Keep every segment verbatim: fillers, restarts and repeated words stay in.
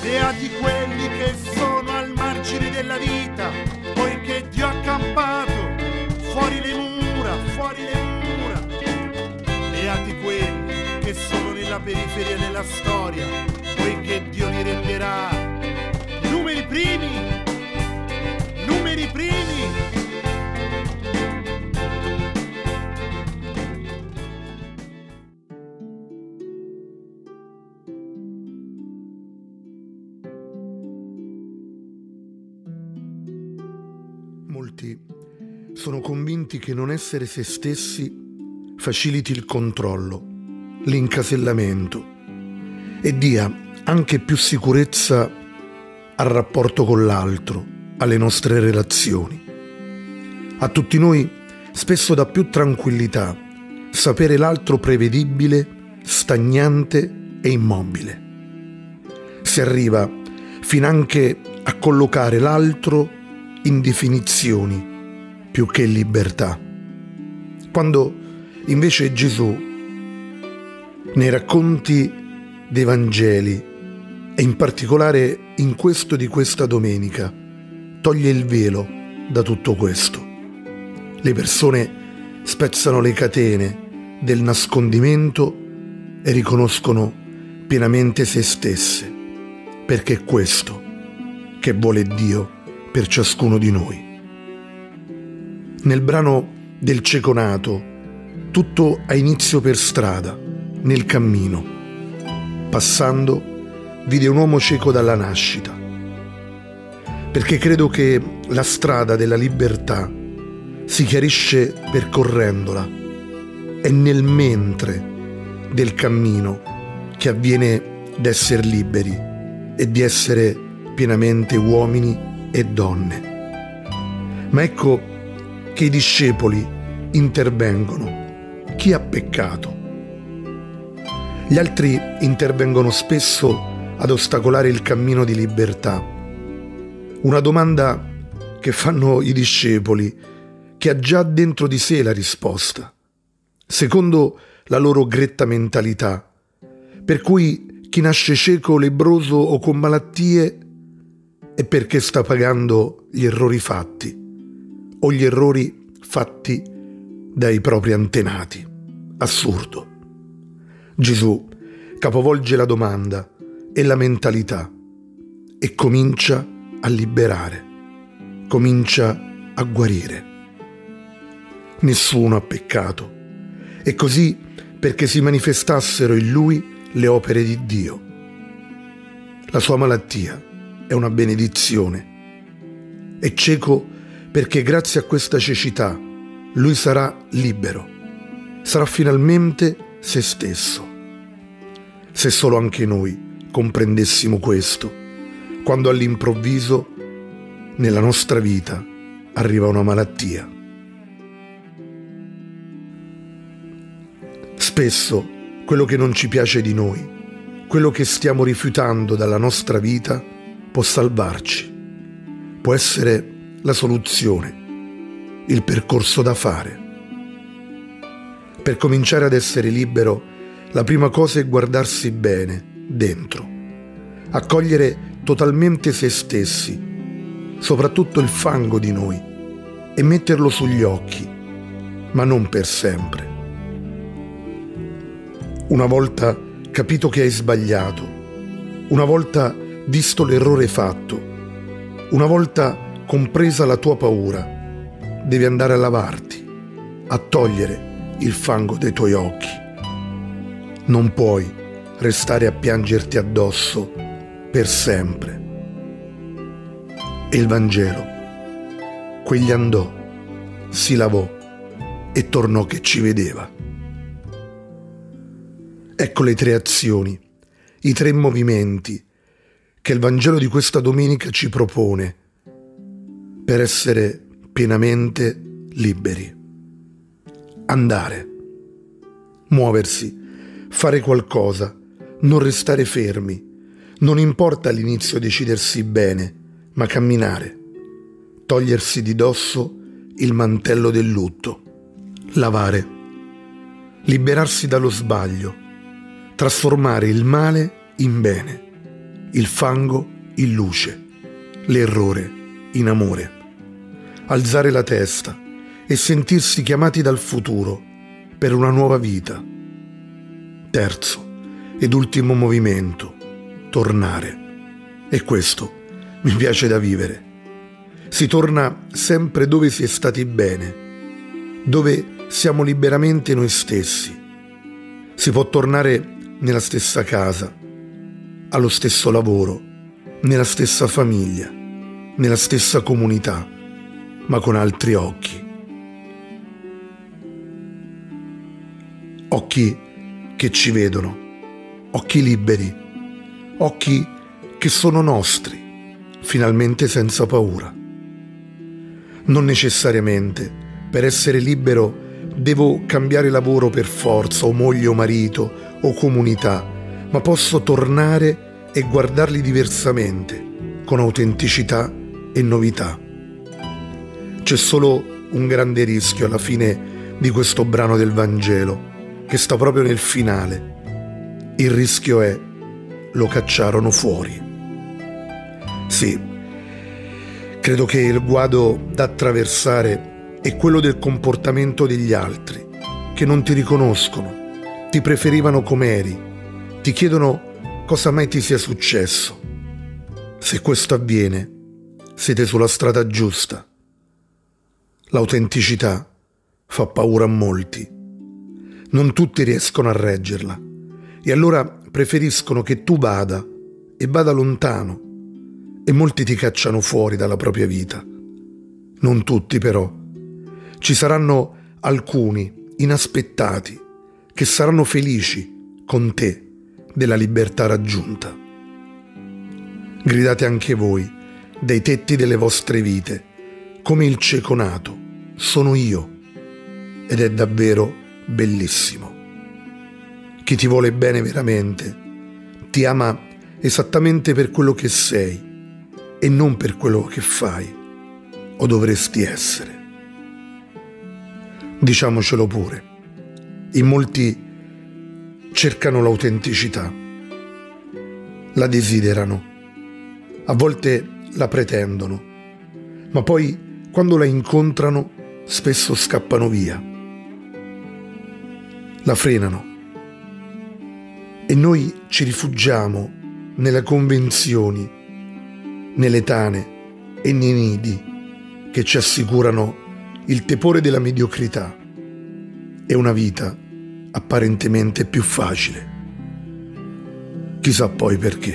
Beati quelli che sono al margine della vita, poiché Dio ha accampato fuori le mura, fuori le mura. Beati quelli che sono nella periferia della storia, poiché Dio li renderà numeri primi, numeri primi. Molti sono convinti che non essere se stessi faciliti il controllo, l'incasellamento e dia anche più sicurezza al rapporto con l'altro, alle nostre relazioni. A tutti noi spesso dà più tranquillità sapere l'altro prevedibile, stagnante e immobile. Si arriva finanche a collocare l'altro in definizioni più che in libertà, quando invece Gesù nei racconti dei Vangeli e in particolare in questo di questa domenica toglie il velo da tutto questo. Le persone spezzano le catene del nascondimento e riconoscono pienamente se stesse, perché è questo che vuole Dio per ciascuno di noi. Nel brano del cieco nato, tutto ha inizio per strada, nel cammino. Passando, vide un uomo cieco dalla nascita. Perché credo che la strada della libertà si chiarisce percorrendola. È nel mentre del cammino che avviene d'essere liberi e di essere pienamente uomini e donne. Ma ecco che i discepoli intervengono. Chi ha peccato? Gli altri intervengono spesso ad ostacolare il cammino di libertà. Una domanda che fanno i discepoli, che ha già dentro di sé la risposta, secondo la loro gretta mentalità, per cui chi nasce cieco, lebbroso o con malattie è perché sta pagando gli errori fatti o gli errori fatti dai propri antenati. Assurdo. Gesù capovolge la domanda e la mentalità e comincia a liberare, comincia a guarire. Nessuno ha peccato, e così perché si manifestassero in lui le opere di Dio. La sua malattia è una benedizione. È cieco perché grazie a questa cecità lui sarà libero, sarà finalmente se stesso. Se solo anche noi comprendessimo questo, quando all'improvviso nella nostra vita arriva una malattia. Spesso quello che non ci piace di noi, quello che stiamo rifiutando dalla nostra vita, può salvarci, può essere la soluzione, il percorso da fare. Per cominciare ad essere libero, la prima cosa è guardarsi bene dentro, accogliere totalmente se stessi, soprattutto il fango di noi, e metterlo sugli occhi, ma non per sempre. Una volta capito che hai sbagliato, una volta visto l'errore fatto, una volta compresa la tua paura, devi andare a lavarti, a togliere il fango dai tuoi occhi. Non puoi restare a piangerti addosso per sempre. E il Vangelo, quegli andò, si lavò e tornò che ci vedeva. Ecco le tre azioni, i tre movimenti che il Vangelo di questa domenica ci propone per essere pienamente liberi. Andare, muoversi, fare qualcosa, non restare fermi. Non importa all'inizio decidersi bene, ma camminare, togliersi di dosso il mantello del lutto, lavare, liberarsi dallo sbaglio, trasformare il male in bene, il fango in luce, l'errore in amore. Alzare la testa e sentirsi chiamati dal futuro per una nuova vita. Terzo ed ultimo movimento, tornare. E questo mi piace da vivere. Si torna sempre dove si è stati bene, dove siamo liberamente noi stessi. Si può tornare nella stessa casa, allo stesso lavoro, nella stessa famiglia, nella stessa comunità, ma con altri occhi. Occhi che ci vedono, occhi liberi, occhi che sono nostri, finalmente senza paura. Non necessariamente per essere libero devo cambiare lavoro per forza, o moglie o marito, o comunità, ma posso tornare e guardarli diversamente, con autenticità e novità. C'è solo un grande rischio alla fine di questo brano del Vangelo, che sta proprio nel finale. Il rischio è: lo cacciarono fuori. Sì, credo che il guado da attraversare è quello del comportamento degli altri, che non ti riconoscono, ti preferivano come eri, ti chiedono cosa mai ti sia successo. Se questo avviene, siete sulla strada giusta. L'autenticità fa paura a molti. Non tutti riescono a reggerla e allora preferiscono che tu vada e vada lontano, e molti ti cacciano fuori dalla propria vita. Non tutti però. Ci saranno alcuni inaspettati che saranno felici con te della libertà raggiunta. Gridate anche voi dai tetti delle vostre vite, come il cieco nato: sono io. Ed è davvero bellissimo. Chi ti vuole bene veramente ti ama esattamente per quello che sei e non per quello che fai o dovresti essere. Diciamocelo pure, in molti cercano l'autenticità, la desiderano, a volte la pretendono, ma poi quando la incontrano spesso scappano via, la frenano e noi ci rifugiamo nelle convenzioni, nelle tane e nei nidi che ci assicurano il tepore della mediocrità e una vita apparentemente più facile. Chissà poi perché.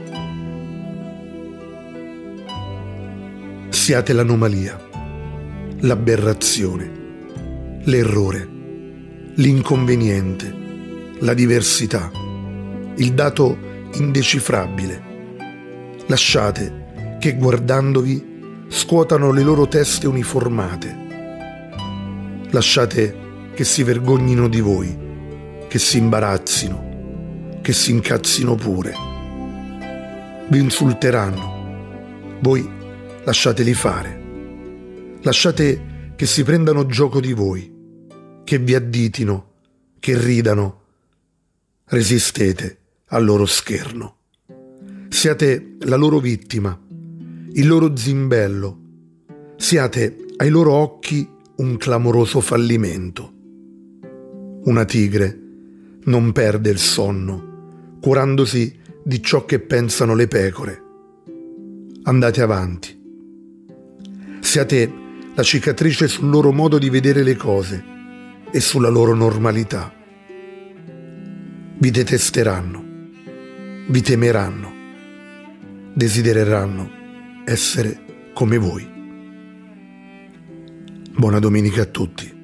Siate l'anomalia, l'aberrazione, l'errore, l'inconveniente, la diversità, il dato indecifrabile. Lasciate che guardandovi scuotano le loro teste uniformate. Lasciate che si vergognino di voi, che si imbarazzino, che si incazzino pure. Vi insulteranno. Voi lasciateli fare. Lasciate che si prendano gioco di voi, che vi additino, che ridano. Resistete al loro scherno. Siate la loro vittima, il loro zimbello. Siate ai loro occhi un clamoroso fallimento. Una tigre non perde il sonno, curandosi di ciò che pensano le pecore. Andate avanti. Siate la cicatrice sul loro modo di vedere le cose e sulla loro normalità. Vi detesteranno, vi temeranno, desidereranno essere come voi. Buona domenica a tutti.